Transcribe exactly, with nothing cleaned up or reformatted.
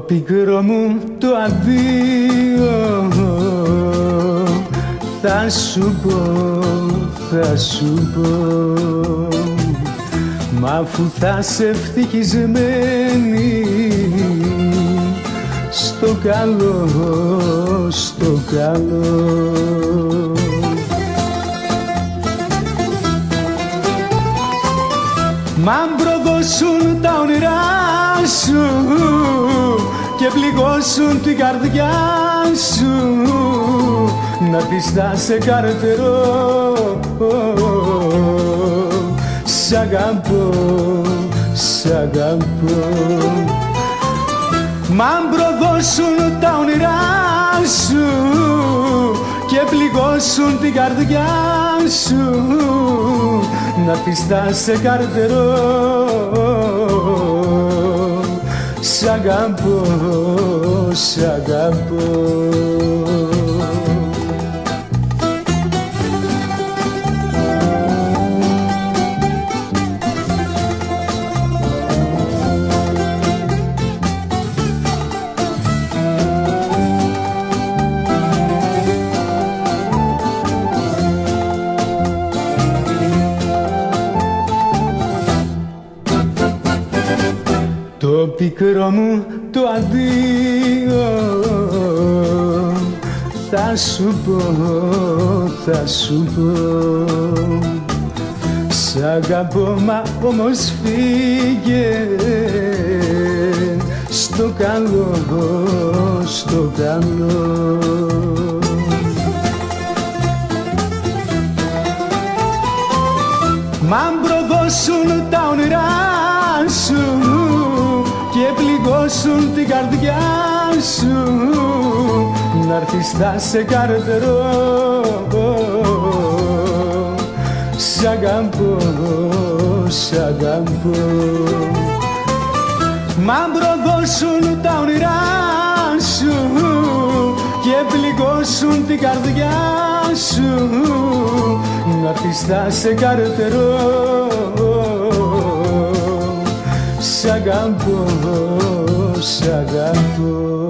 πικρό μου το αντίο θα σου πω, θα σου πω, μα αφού θα σε ευτυχισμένη στο καλό, στο καλό. Μ' αν προδώσουν τα όνειρά σου και πληγώσουν την καρδιά σου, να πεις θα σε καρτερώ, σ' αγαπώ, σ' αγαπώ. Μ' αν προδώσουν τα όνειρά σου και πληγώσουν την καρδιά σου, να πεις θα σε καρτερώ, σ' αγαπώ, σ' αγαπώ. Το πικρό μου το αντίο θα σου πω, θα σου πω, σ' αγαπώ μα όμως φύγε στο καλό, στο καλό. Μ' αν προδώσουν τα όνειρά σου και πληγώσουν την καρδιά σου, να'ρθεις θα σε καρτερώ, σ' αγαπώ, σ' αγαπώ. Μ' αν προδώσουν τα όνειρά σου και πληγώσουν την καρδιά σου, να'ρθεις θα σε καρτερώ, σ' αγαπώ, σ' αγαπώ.